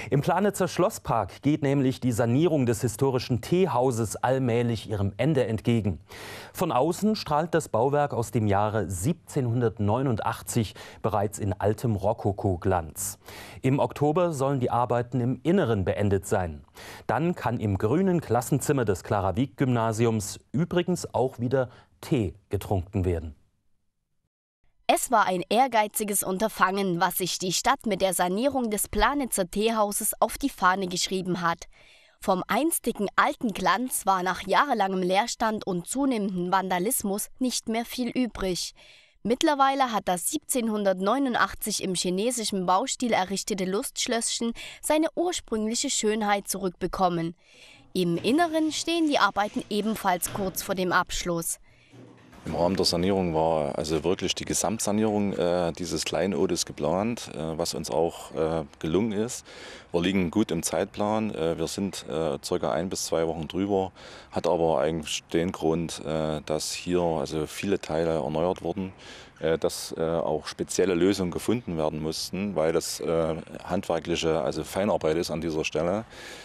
Im Planitzer Schlosspark geht nämlich die Sanierung des historischen Teehauses allmählich ihrem Ende entgegen. Von außen strahlt das Bauwerk aus dem Jahre 1789 bereits in altem Rokoko-Glanz. Im Oktober sollen die Arbeiten im Inneren beendet sein. Dann kann im grünen Klassenzimmer des Clara-Wieck-Gymnasiums übrigens auch wieder Tee getrunken werden. Es war ein ehrgeiziges Unterfangen, was sich die Stadt mit der Sanierung des Planitzer Teehauses auf die Fahne geschrieben hat. Vom einstigen alten Glanz war nach jahrelangem Leerstand und zunehmendem Vandalismus nicht mehr viel übrig. Mittlerweile hat das 1789 im chinesischen Baustil errichtete Lustschlösschen seine ursprüngliche Schönheit zurückbekommen. Im Inneren stehen die Arbeiten ebenfalls kurz vor dem Abschluss. Im Rahmen der Sanierung war also wirklich die Gesamtsanierung dieses Kleinodes geplant, was uns auch gelungen ist. Wir liegen gut im Zeitplan, wir sind ca. 1 bis 2 Wochen drüber, hat aber eigentlich den Grund, dass hier also viele Teile erneuert wurden, dass auch spezielle Lösungen gefunden werden mussten, weil das handwerkliche, also Feinarbeit ist an dieser Stelle.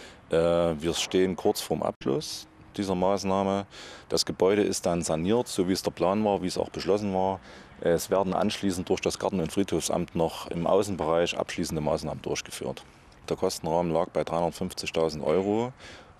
Wir stehen kurz vorm Abschluss dieser Maßnahme. Das Gebäude ist dann saniert, so wie es der Plan war, wie es auch beschlossen war. Es werden anschließend durch das Garten- und Friedhofsamt noch im Außenbereich abschließende Maßnahmen durchgeführt. Der Kostenrahmen lag bei 350.000 €,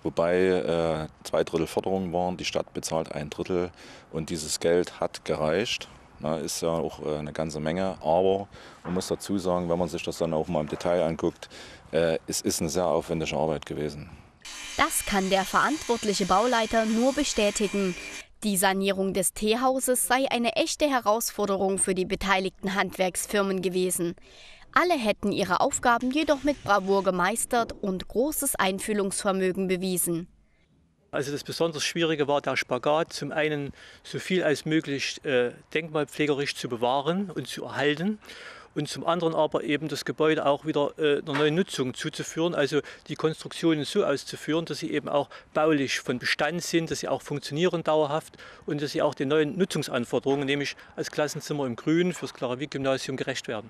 wobei 2/3 Förderung waren. Die Stadt bezahlt 1/3 und dieses Geld hat gereicht. Ist ja auch eine ganze Menge, aber man muss dazu sagen, wenn man sich das dann auch mal im Detail anguckt, es ist eine sehr aufwendige Arbeit gewesen. Das kann der verantwortliche Bauleiter nur bestätigen. Die Sanierung des Teehauses sei eine echte Herausforderung für die beteiligten Handwerksfirmen gewesen. Alle hätten ihre Aufgaben jedoch mit Bravour gemeistert und großes Einfühlungsvermögen bewiesen. Also das besonders Schwierige war der Spagat, zum einen so viel als möglich denkmalpflegerisch zu bewahren und zu erhalten. Und zum anderen aber eben das Gebäude auch wieder einer neuen Nutzung zuzuführen, also die Konstruktionen so auszuführen, dass sie eben auch baulich von Bestand sind, dass sie auch funktionieren dauerhaft und dass sie auch den neuen Nutzungsanforderungen, nämlich als Klassenzimmer im Grün fürs Clara-Wieck-Gymnasium, gerecht werden.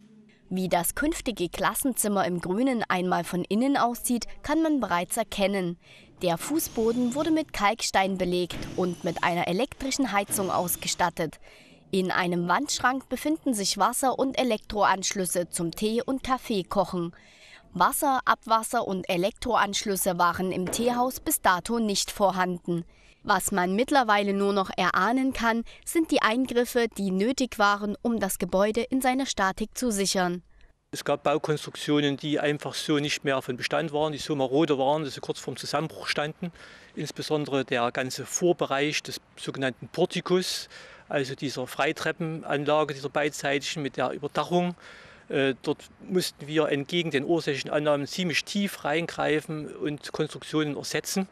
Wie das künftige Klassenzimmer im Grünen einmal von innen aussieht, kann man bereits erkennen. Der Fußboden wurde mit Kalkstein belegt und mit einer elektrischen Heizung ausgestattet. In einem Wandschrank befinden sich Wasser- und Elektroanschlüsse zum Tee- und Kaffeekochen. Wasser-, Abwasser- und Elektroanschlüsse waren im Teehaus bis dato nicht vorhanden. Was man mittlerweile nur noch erahnen kann, sind die Eingriffe, die nötig waren, um das Gebäude in seiner Statik zu sichern. Es gab Baukonstruktionen, die einfach so nicht mehr von Bestand waren, die so marode waren, dass sie kurz vorm Zusammenbruch standen. Insbesondere der ganze Vorbereich des sogenannten Portikus, also dieser Freitreppenanlage, dieser beidseitigen mit der Überdachung. Dort mussten wir entgegen den ursächlichen Annahmen ziemlich tief reingreifen und Konstruktionen ersetzen.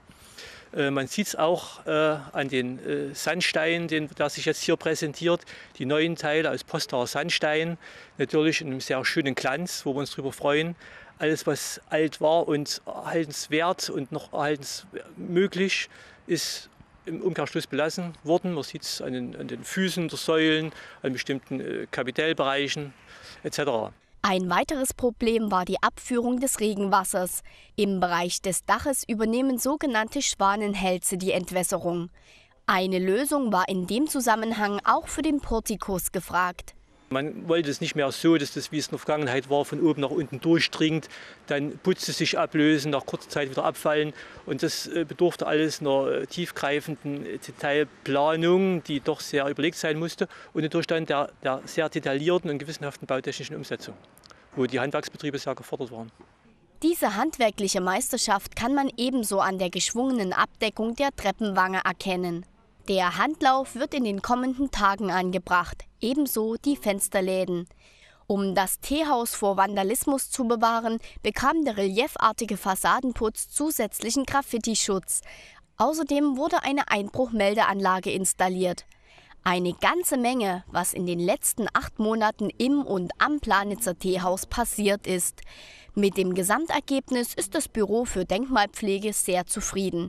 Man sieht es auch an den Sandstein, der sich jetzt hier präsentiert. Die neuen Teile aus Postaer Sandstein, natürlich in einem sehr schönen Glanz, wo wir uns darüber freuen. Alles, was alt war und erhaltenswert und noch erhaltensmöglich, ist im Umkehrschluss belassen worden. Man sieht es an den Füßen der Säulen, an bestimmten Kapitellbereichen etc. Ein weiteres Problem war die Abführung des Regenwassers. Im Bereich des Daches übernehmen sogenannte Schwanenhälse die Entwässerung. Eine Lösung war in dem Zusammenhang auch für den Portikus gefragt. Man wollte es nicht mehr so, dass das, wie es in der Vergangenheit war, von oben nach unten durchdringt, dann Putze sich ablösen, nach kurzer Zeit wieder abfallen. Und das bedurfte alles einer tiefgreifenden Detailplanung, die doch sehr überlegt sein musste. Und natürlich dann der sehr detaillierten und gewissenhaften bautechnischen Umsetzung, wo die Handwerksbetriebe sehr gefordert waren. Diese handwerkliche Meisterschaft kann man ebenso an der geschwungenen Abdeckung der Treppenwange erkennen. Der Handlauf wird in den kommenden Tagen angebracht, ebenso die Fensterläden. Um das Teehaus vor Vandalismus zu bewahren, bekam der reliefartige Fassadenputz zusätzlichen Graffiti-Schutz. Außerdem wurde eine Einbruchmeldeanlage installiert. Eine ganze Menge, was in den letzten 8 Monaten im und am Planitzer Teehaus passiert ist. Mit dem Gesamtergebnis ist das Büro für Denkmalpflege sehr zufrieden.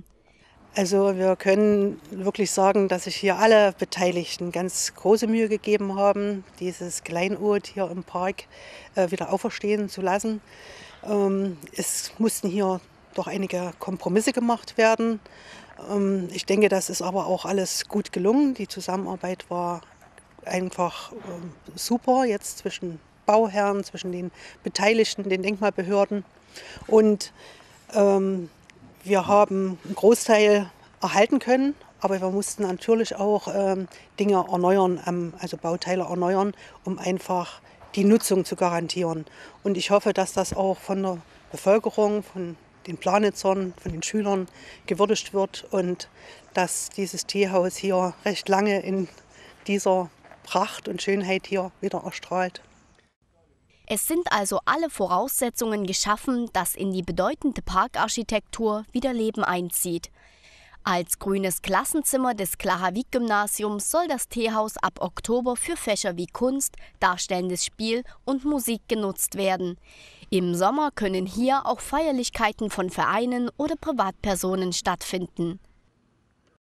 Also wir können wirklich sagen, dass sich hier alle Beteiligten ganz große Mühe gegeben haben, dieses Kleinod hier im Park wieder auferstehen zu lassen. Es mussten hier doch einige Kompromisse gemacht werden. Ich denke, das ist aber auch alles gut gelungen. Die Zusammenarbeit war einfach super jetzt zwischen Bauherren, zwischen den Beteiligten, den Denkmalbehörden. Und wir haben einen Großteil erhalten können, aber wir mussten natürlich auch Dinge erneuern, also Bauteile erneuern, um einfach die Nutzung zu garantieren. Und ich hoffe, dass das auch von der Bevölkerung, von den Plannitzern, von den Schülern gewürdigt wird und dass dieses Teehaus hier recht lange in dieser Pracht und Schönheit hier wieder erstrahlt. Es sind also alle Voraussetzungen geschaffen, dass in die bedeutende Parkarchitektur wieder Leben einzieht. Als grünes Klassenzimmer des Klahavik-Gymnasiums soll das Teehaus ab Oktober für Fächer wie Kunst, darstellendes Spiel und Musik genutzt werden. Im Sommer können hier auch Feierlichkeiten von Vereinen oder Privatpersonen stattfinden.